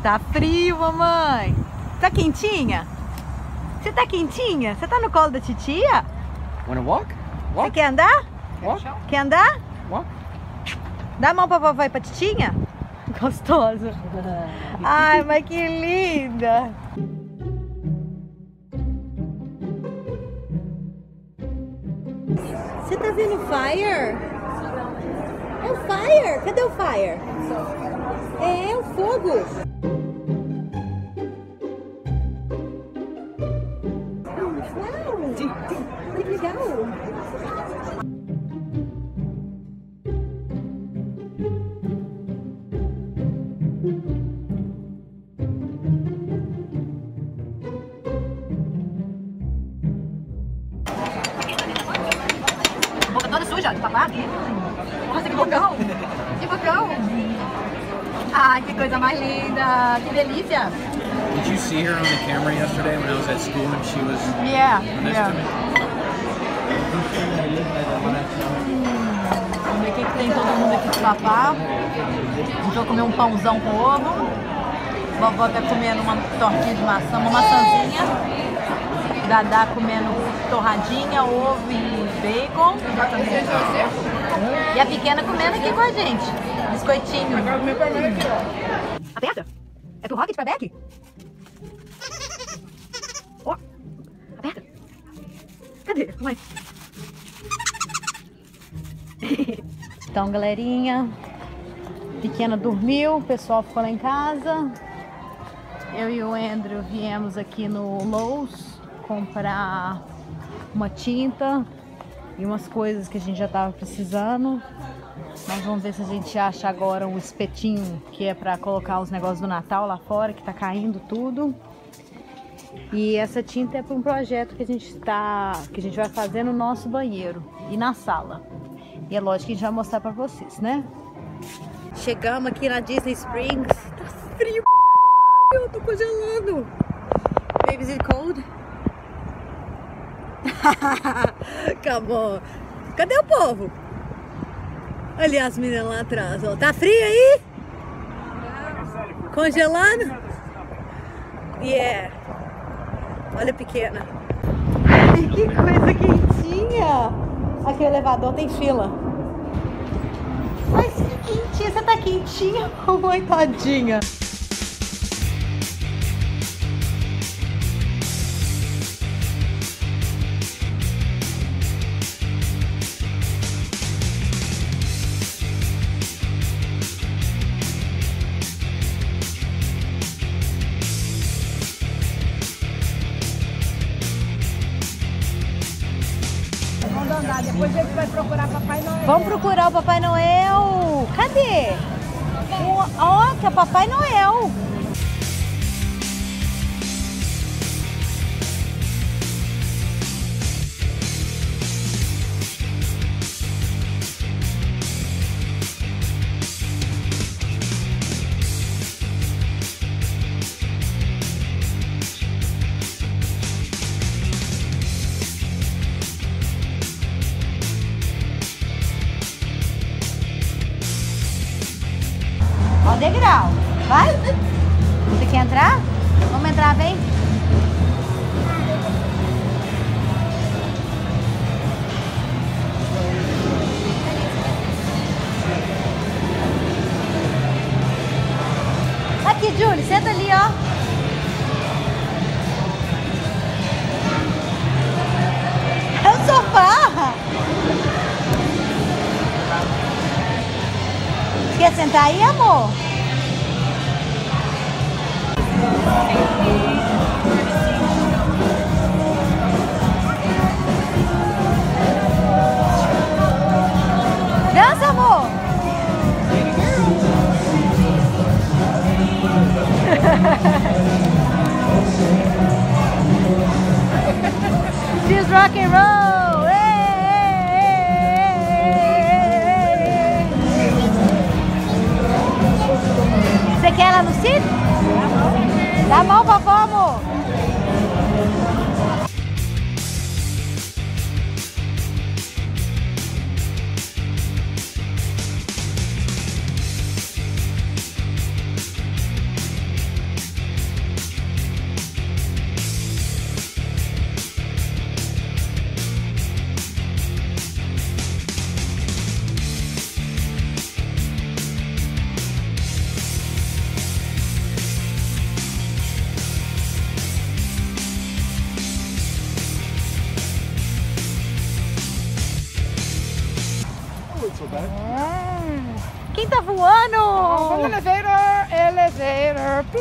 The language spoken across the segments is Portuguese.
Tá frio, mamãe. Tá quentinha? Você tá quentinha? Você tá no colo da titia? Wanna walk? Você quer andar? Walk? Quer andar? Walk? Dá a mão pra vovó e pra titinha? Gostosa. Ai, mas que linda. Você tá vendo o fire? É o fire? Cadê o fire? É o fogo. Uau! Que legal! Boca toda suja, papá. Nossa, que bocão! Que bocão! Ai, que coisa mais linda! Que delícia! Did you see her on the camera yesterday when I was at school and she was Yeah, nice yeah. to me? Vamos ver o que tem todo mundo aqui de papá. A gente vai comer um pãozão com ovo. Vovó tá comendo uma tortinha de maçã, uma maçãzinha. Dadá comendo torradinha, ovo e bacon. E a pequena comendo aqui com a gente. Biscoitinho. Aperta. É pro Rocket pra Beck? Ó. Aperta. Cadê? Mãe. Então, galerinha, pequena dormiu, o pessoal ficou lá em casa. Eu e o Andrew viemos aqui no Lowe's comprar uma tinta e umas coisas que a gente já tava precisando. Nós vamos ver se a gente acha agora um espetinho que é para colocar os negócios do Natal lá fora, que tá caindo tudo. E essa tinta é para um projeto que a gente vai fazer no nosso banheiro e na sala. E é lógico que a gente vai mostrar para vocês, né? Chegamos aqui na Disney Springs. Tá frio, eu tô congelando. Baby, is it cold? Come on. Cadê o povo? Olha as meninas lá atrás, ó. Tá frio aí? Congelando? Yeah. Olha a pequena. Ai, que coisa quentinha. Aqui o elevador tem fila. Mas que quentinha. Você tá quentinha, mamãe, tadinha? Depois a gente vai procurar Papai Noel. Vamos procurar o Papai Noel. Cadê? Ó, que é o Papai Noel. Ó o degrau. Vai? Você quer entrar? Vamos entrar, vem. Aqui, Julie, senta ali, ó. É o sofá. Quer sentar aí, amor? Dança, amor! She's rock and roll! Você quer ela no sítio? Dá a mão, vovó, amor.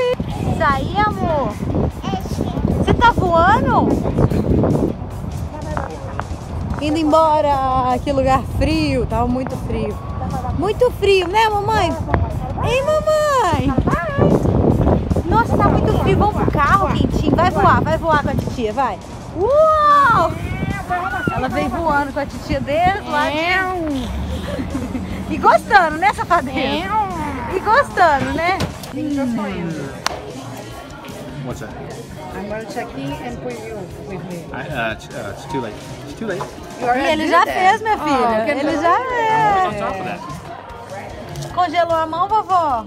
Isso aí, amor. Você tá voando? Indo embora. Que lugar frio. Tava muito frio. Muito frio, né, mamãe? Ei, mamãe. Nossa, tá muito frio. Vamos pro carro, quentinho. Vai voar com a titia, vai. Uau! Ela veio voando com a titia deles lá. E gostando, né, safadinha? E gostando, né? What's that? I'm going to check in and put you with me. It's too late. It's too late. You already Ele did já that. fez, minha filha. que Ele bom. já What's on fez. top of that? Congelou a mão, vovó?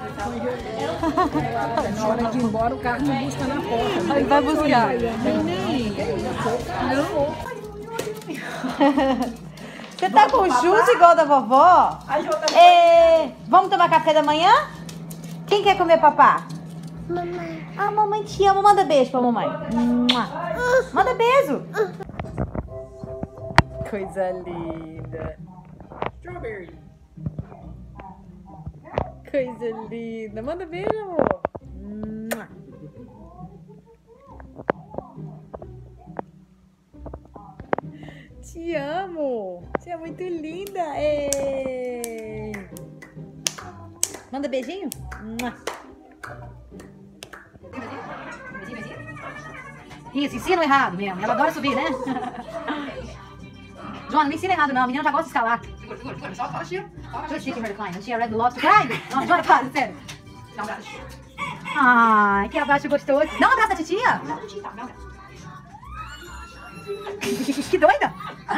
Na hora de ir embora, o carro me busca na porta. Aí vai buscar. Você tá com juice igual da vovó? Vamos tomar café da manhã? Quem quer comer papá? Mamãe. Ah, mamãe te ama. Manda beijo pra mamãe. Manda beijo. Coisa linda. Strawberry. Coisa linda. Manda beijo, amor. Te amo. Você é muito linda. Ei. Manda beijinho. Isso, ensina errado mesmo. Ela adora subir, né? Joana, não me ensina errado não. A menina já gosta de escalar. Just stick her to climb. And she already loves to climb. Não, Joana, para, sério. Dá um abraço. Ai, que abraço gostoso. Dá um abraço da titia. Que doida.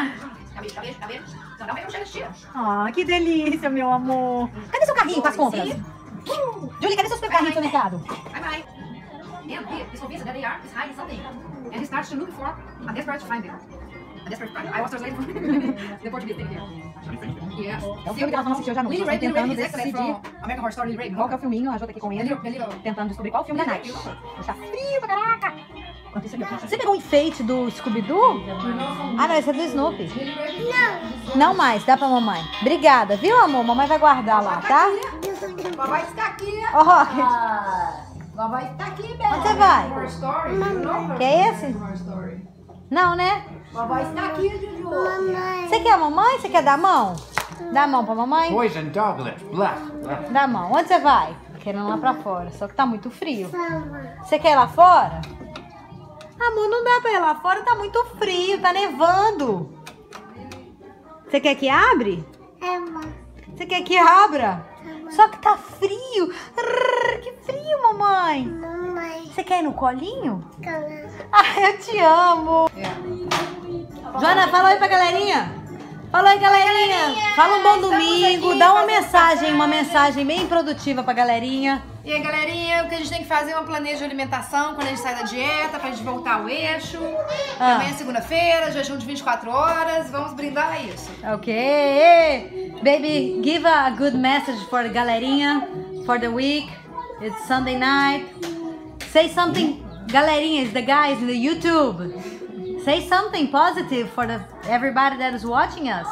Ah, que delícia, meu amor. Cadê seu carrinho com as compras? Julie, cadê seu carrinho do supermercado? And this officer that they are is hiding something, and he starts to look for a desperate to find them. A desperate find. I was translating for the Portuguese thing here. Yeah. É o filme que elas vão assistir hoje à noite. Lily Elas Ray, estão Lily tentando Ray is excellent decidir from American Horror Story. Lily Ray. qual que é o filminho. A Jô tá aqui com ele, tentando descobrir qual é o filme da Night. Está frio pra caraca. Enquanto isso aqui, ó. Você pegou um enfeite do Scooby-Doo? Ah, não, esse é do Snoopy. Não mais, dá pra mamãe. Obrigada, viu, amor? Mamãe vai guardar lá, tá? Papai está aqui. Ó, Papai está aqui, Bela. onde você vai? Horror Story. You know Que é esse? Horror Story. Não, né? Papai está aqui, Juju. Você quer a mamãe? Você quer dar a mão? Dá a mão pra mamãe? Poison doglet. Blah. Dá a mão. Onde você vai? Querendo lá pra fora. Só que tá muito frio. Você quer ir lá fora? Amor, não dá pra ir lá fora. Tá muito frio. Tá nevando. Você quer que abre? Você quer que abra? Só que tá frio. Que frio, mamãe. Você quer ir no colinho? Ai, eu te amo. Joana, fala aí pra galerinha. Fala aí, galerinha. Fala um bom domingo. Dá uma mensagem bem produtiva pra galerinha. E aí, galerinha, o que a gente tem que fazer é uma planejo de alimentação quando a gente sai da dieta, pra gente voltar ao eixo. Amanhã é segunda-feira, jejum de 24 horas. Vamos brindar a isso. Ok. Baby, give a good message for the galerinha for the week. It's Sunday night. Say something, galerinha, it's the guys in the YouTube. Say something positive for everybody that is watching us.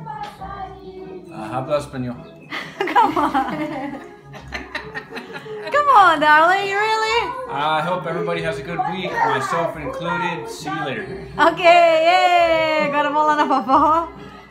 Habla español. Come on, darling, really? I hope everybody has a good week, myself included. See you later. Ok, yeah. Agora vamos lá na vovó.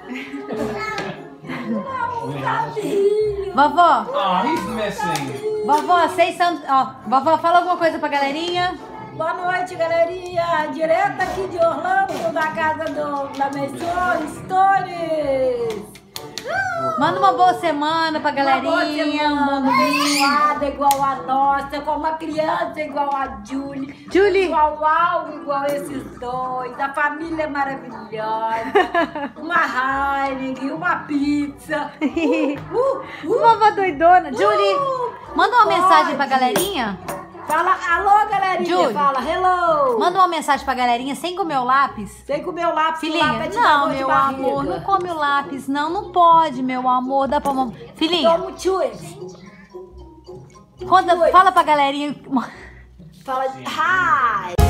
Vovó, Oh, he's missing. vovó, say something. Ó, vovó, fala alguma coisa pra galerinha. Boa noite, galerinha. Direto aqui de Orlando, da casa da Maison Stories. Manda uma boa semana pra galerinha. Um bom domingo. Abençoada igual a nossa, com uma criança igual a Julie. Julie. Igual igual esses dois. A família é maravilhosa. Uma Heineken, uma pizza. Vovó doidona. Julie, manda uma mensagem pra galerinha. Fala, alô, galerinha. Julie. Fala, hello. Manda uma mensagem pra galerinha sem comer o lápis. Sem comer o lápis. o Filhinha, lápis te dá não, dor de meu barriga. amor, não come o lápis, não. Não pode, meu amor. Dá pra mamãe. Filhinha, Tomo chewing. fala pra galerinha. Fala, hi.